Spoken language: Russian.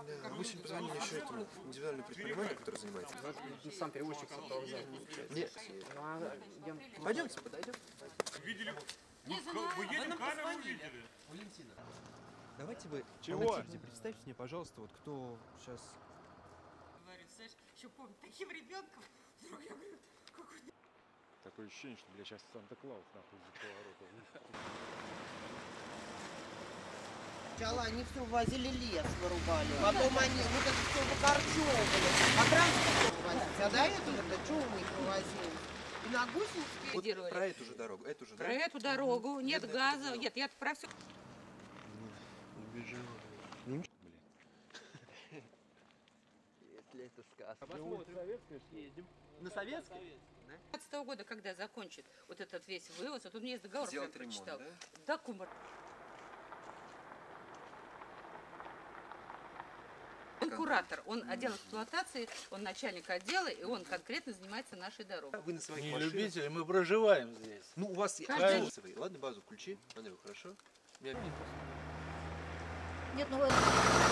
Да, мы сегодня позвонили еще этому индивидуальному предпринимателю, который занимается. Сам перевозчик сопровождает. Нет. Пойдемте, подойдем. Видели? Вы едем, камеру увидели. Давайте вы Чего? представьте мне, пожалуйста, вот кто сейчас... Говорю, знаешь, еще помню, таким ребенком, вдруг я говорю, какой... Такое ощущение, что, бля, сейчас Санта-Клаус нахуй за поворотом. Сначала они все возили, лес вырубали, потом они вот это все выкорчевывали, а транспорт вывозить, а до этого-то что у них вывозили? И на гусеницы Вот Делали. про эту же дорогу, эту же, Про да? эту дорогу, нет Нет, газа, это нет, я про все. Если это сказка. На Советской? 15 года, когда закончит вот этот весь вывоз, вот у меня есть договор, прям Сделать ремонт, прочитал. да? Да, кумар. Он куратор, он отдел эксплуатации, он начальник отдела, и он конкретно занимается нашей дорогой. Вы на своих Не машинах... любители, мы проживаем здесь. Ну, у вас... Каждый Свои. Ладно, базу включи. Андрей, хорошо? Меня... Нет, ну